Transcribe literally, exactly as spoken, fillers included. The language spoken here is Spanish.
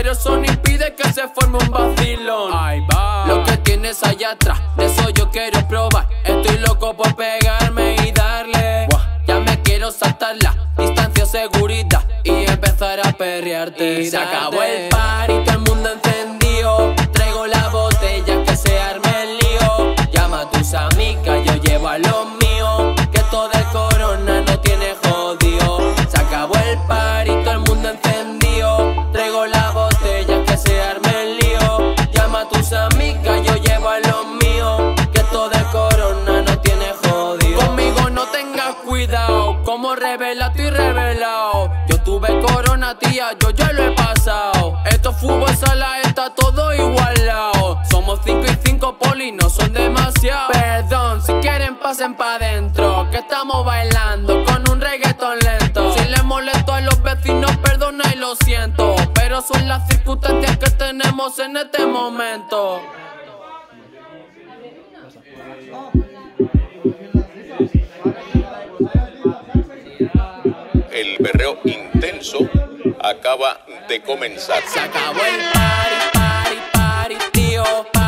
pero eso no impide que se forme un vacilón. Ahí va. Lo que tienes allá atrás, de eso yo quiero probar. Estoy loco por pegarme y darle. Ya me quiero saltar la distancia, seguridad y empezar a perrearte. Y se acabó el party, todo el mundo encendido. Traigo la botella, que se arme el lío. Llama a tus amigas, yo llevo a los míos. Que todo el corona no tiene jodido. Se acabó el party, todo el mundo encendido. Traigo la botella, que se arme el lío. Llama a tus amigas, yo llevo a los míos. Que todo el corona no tiene jodido. Conmigo no tengas cuidado, como revela estoy revelado. Yo tuve corona, tía, yo ya lo he pasado. Esto es fútbol sala, está todo igualado. Somos cinco y cinco poli, no son demasiado. Perdón, si quieren pasen pa' adentro, que estamos bailando con un reggaetón lento. Si les molesto a los vecinos, perdona y lo siento, pero son las circunstancias que tenemos en este momento. El perreo intenso acaba de comenzar. Se acabó el party, party, party, tío.